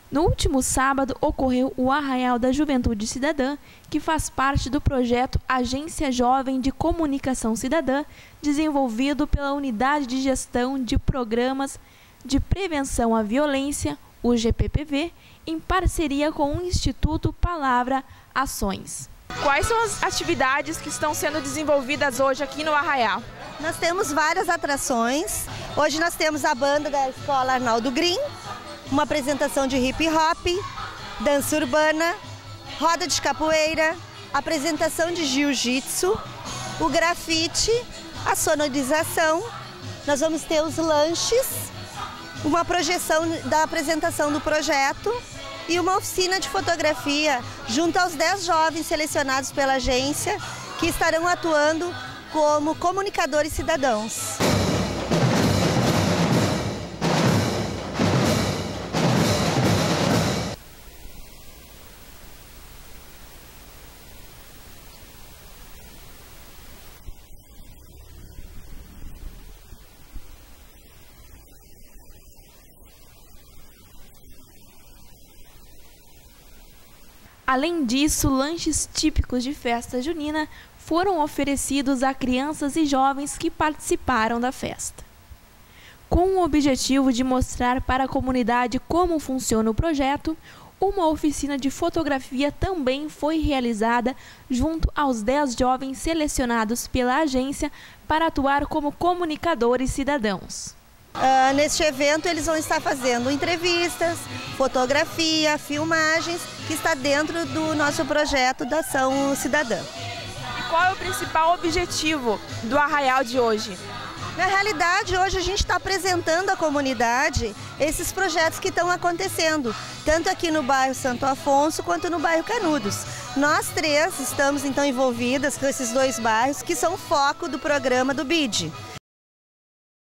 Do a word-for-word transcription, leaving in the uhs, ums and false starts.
No último sábado, ocorreu o Arraial da Juventude Cidadã, que faz parte do projeto Agência Jovem de Comunicação Cidadã, desenvolvido pela Unidade de Gestão de Programas de Prevenção à Violência, o G P P V, em parceria com o Instituto Palavra Ações. Quais são as atividades que estão sendo desenvolvidas hoje aqui no Arraial? Nós temos várias atrações. Hoje nós temos a banda da Escola Arnaldo Green, uma apresentação de hip hop, dança urbana, roda de capoeira, apresentação de jiu-jitsu, o grafite, a sonorização. Nós vamos ter os lanches, uma projeção da apresentação do projeto e uma oficina de fotografia junto aos dez jovens selecionados pela agência que estarão atuando como comunicadores cidadãos. Além disso, lanches típicos de festa junina foram oferecidos a crianças e jovens que participaram da festa. Com o objetivo de mostrar para a comunidade como funciona o projeto, uma oficina de fotografia também foi realizada junto aos dez jovens selecionados pela agência para atuar como comunicadores cidadãos. Uh, neste evento eles vão estar fazendo entrevistas, fotografia, filmagens, que está dentro do nosso projeto da Ação Cidadã. E qual é o principal objetivo do Arraial de hoje? Na realidade, hoje a gente está apresentando à comunidade esses projetos que estão acontecendo, tanto aqui no bairro Santo Afonso quanto no bairro Canudos. Nós três estamos então envolvidas com esses dois bairros que são foco do programa do B I D.